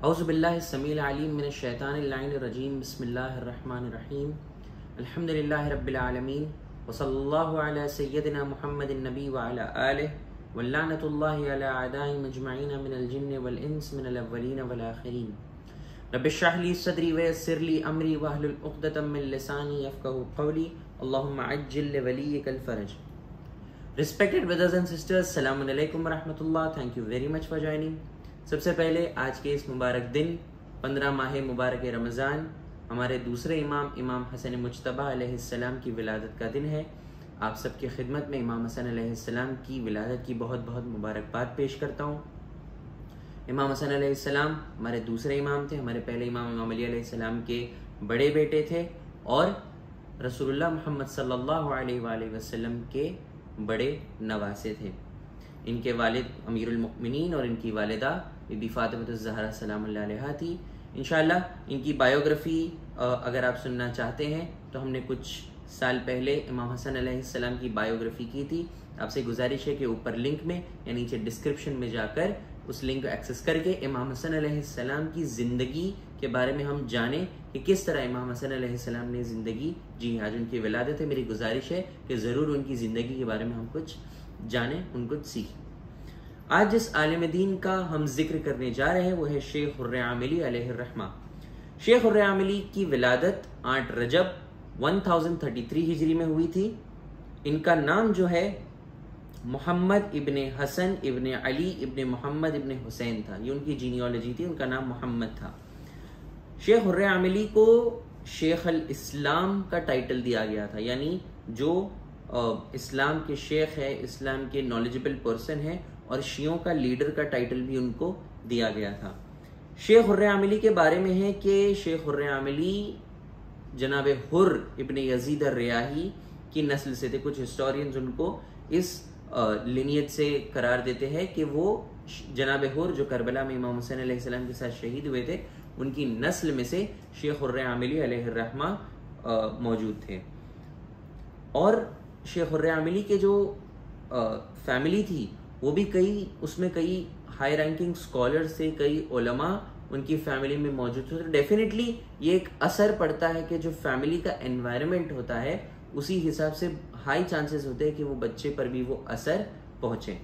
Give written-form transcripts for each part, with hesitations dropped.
اعوذ باللہ السمیع العلیم من الشیطان اللعین الرجیم بسم اللہ الرحمن الرحیم الحمدللہ رب العالمین وصلی اللہ علی سیدنا محمد النبی وعلی آلہ واللعنۃ اللہ علی اعدائهم اجمعین من الجن والانس من الاولین والآخرین رب اشرح لی صدری ویسر لی امری واحلل عقدۃ من لسانی یفقہوا قولی اللہم عجل لولیک الفرج. Respected brothers and sisters, السلام علیکم ورحمۃ اللہ. Thank you very much for joining. سب سے پہلے آج کے اس مبارک دن 15 ماہ مبارک رمضان ہمارے دوسرے امام حسن مجتبیٰ علیہ السلام کی ولادت کا دن ہے. آپ سب کی خدمت میں امام حسن علیہ السلام کی ولادت کی بہت بہت مبارکباد پیش کرتا ہوں. امام حسن علیہ السلام ہمارے دوسرے امام تھے. ہمارے پہلے امام علی علیہ السلام کے بڑے بیٹے تھے اور رسول اللہ محمد صلی اللہ علیہ وآلہ وسلم کے بڑے نواسے تھے. ان کے والد امیر المؤمنین اور ان کی والدہ بی بی فاطمہ الزہرا سلام اللہ علیہا تھی. انشاءاللہ ان کی بایوگرافی اگر آپ سننا چاہتے ہیں تو ہم نے کچھ سال پہلے امام حسن علیہ السلام کی بایوگرافی کی تھی. آپ سے گزارش ہے کہ اوپر لنک میں یا نیچے ڈسکرپشن میں جا کر اس لنک کو ایکسس کر کے امام حسن علیہ السلام کی زندگی کے بارے میں ہم جانیں کہ کس طرح امام حسن علیہ السلام نے زندگی جی. آج ان کی ولادت ہے. میری گزارش ہے کہ ضرور ان کی زندگی کے بارے میں ہم کچھ جانیں, ان کو سیکھیں. آج جس عالم دین کا ہم ذکر کرنے جا رہے ہیں وہ ہے شیخ حر عاملی علیہ الرحمہ. شیخ حر عاملی کی ولادت 8 رجب 1033 ہجری میں ہوئی تھی. ان کا نام جو ہے محمد ابن حسن ابن علی ابن محمد ابن حسین تھا. یہ ان کی جینیالوجی تھی. ان کا نام محمد تھا. شیخ حر عاملی کو شیخ الاسلام کا ٹائٹل دیا گیا تھا, یعنی جو اسلام کے شیخ ہے, اسلام کے نالجبل پرسن ہے, اور شیعوں کا لیڈر کا ٹائٹل بھی ان کو دیا گیا تھا. شیخ حر عاملی کے بارے میں ہے کہ شیخ حر عاملی جناب حر ابن یزید الریاحی کی نسل سے تھے. کچھ ہسٹورینز ان کو اس لینیت سے قرار دیتے ہیں کہ وہ جناب حر جو کربلا میں امام حسین علیہ السلام کے ساتھ شہید ہوئے تھے, ان کی نسل میں سے شیخ حر عاملی علیہ الرحمہ موجود تھے. اور شیخ حر عاملی کے جو فیملی تھی وہ بھی اس میں کئی ہائی رینکنگ سکولرز تھے, کئی علماء ان کی فیملی میں موجود تھے. ڈیفینیٹلی یہ ایک اثر پڑتا ہے کہ جو فیملی کا انوائرمنٹ ہوتا ہے اسی حساب سے ہائی چانسز ہوتے ہیں کہ وہ بچے پر بھی وہ اثر پہنچے.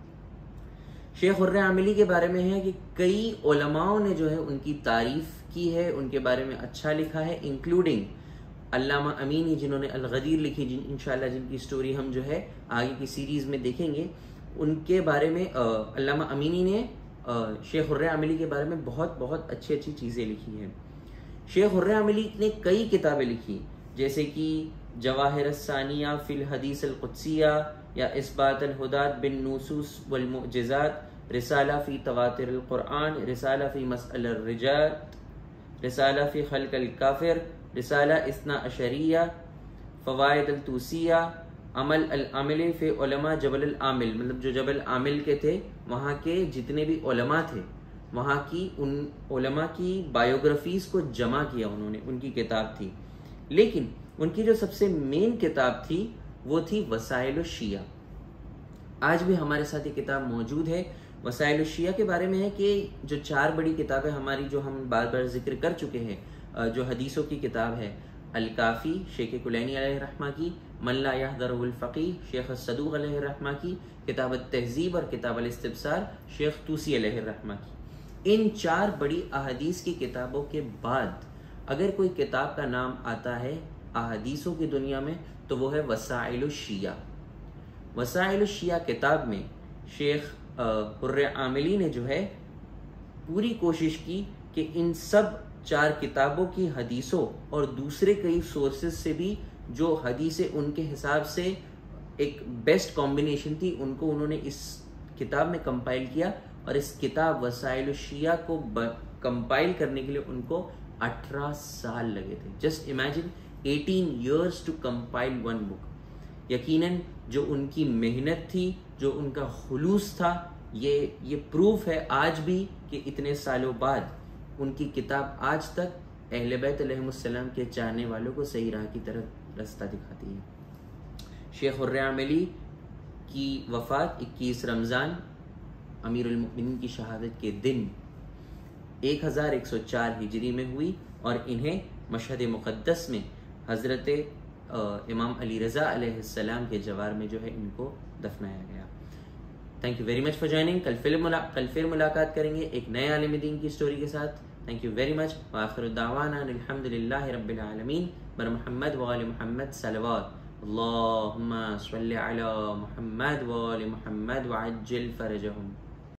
شیخ حر عاملی کے بارے میں ہے کہ کئی علماء نے جو ہے ان کی تعریف کی ہے, ان کے بارے میں اچھا لکھا ہے, انکلوڈنگ علامہ امینی جنہوں نے الغدیر لکھی, انشاءاللہ جن کی سٹوری ہم جو ہے آگے کی سیریز میں دیکھیں گے. ان کے بارے میں علامہ امینی نے شیخ حر عاملی کے بارے میں بہت بہت اچھی چیزیں لکھی ہیں. شیخ حر عاملی نے کئی کتابیں لکھی جیسے کہ جواہر الثانیہ فی الحدیث القدسیہ یا اثبات الہدات بالنصوص والمعجزات, رسالہ فی تواتر القرآن, رسالہ فی مسئلہ الرجات, رسالہ فی خلق الکافر, رسالہ اثنا عشریہ, فوائد التوسیہ, عمل العامل فی علماء جبل العامل, مطلب جو جبل عامل کے تھے وہاں کے جتنے بھی علماء تھے وہاں کی ان علماء کی بایوگرافیز کو جمع کیا انہوں نے, ان کی کتاب تھی. لیکن ان کی جو سب سے مین کتاب تھی وہ تھی وسائل الشیعہ. آج بھی ہمارے ساتھ یہ کتاب موجود ہے. وسائل الشیعہ کے بارے میں ہے کہ جو 4 بڑی کتابیں ہماری جو ہم بار بار ذکر کر چکے ہیں, جو حدیثوں کی کتاب ہے الکافی شیخ کلینی علیہ الرحمہ کی, من لا یحضرہ الفقیہ شیخ الصدوق علیہ الرحمہ کی, کتاب التہذیب اور کتاب الاستبصار شیخ طوسی علیہ الرحمہ کی. ان 4 بڑی احادیث کی کتابوں کے بعد اگر کوئی کتاب کا نام آتا ہے احادیثوں کی دنیا میں تو وہ ہے وسائل الشیعہ. وسائل الشیعہ کتاب میں شیخ حر عاملی نے جو ہے پوری کوشش کی کہ ان سب 4 کتابوں کی حدیثوں اور دوسرے کئی سورسز سے بھی جو حدیثیں ان کے حساب سے ایک بیسٹ کمبینیشن تھی ان کو انہوں نے اس کتاب میں کمپائل کیا. اور اس کتاب وسائل الشیعہ کو کمپائل کرنے کے لیے ان کو 18 سال لگے تھے. Just imagine 18 years to compile one book. یقیناً جو ان کی محنت تھی, جو ان کا خلوص تھا, یہ پروف ہے آج بھی کہ اتنے سالوں بعد ان کی کتاب آج تک اہل بیت علیہ السلام کے چاہنے والوں کو صحیح راہ کی طرف رستہ دکھاتی ہے. شیخ حر عاملی کی وفات 21 رمضان امیر المؤمنین کی شہادت کے دن 1104 ہجری میں ہوئی، اور انہیں مشہد مقدس میں حضرت امام علی رضا علیہ السلام کے جوار میں جو ہے ان کو دفنایا گیا۔ Thank you very much for joining. کل پھر ملاقات کریں گے ایک نئے عالم دین کی سٹوری کے ساتھ۔ تھینک یو ویری مچ، وآخر الدعوانا الحمد للہ رب العالمین، بر محمد وآل محمد صلوات، اللہم صلی علی محمد وآل محمد وعجل فرجہم۔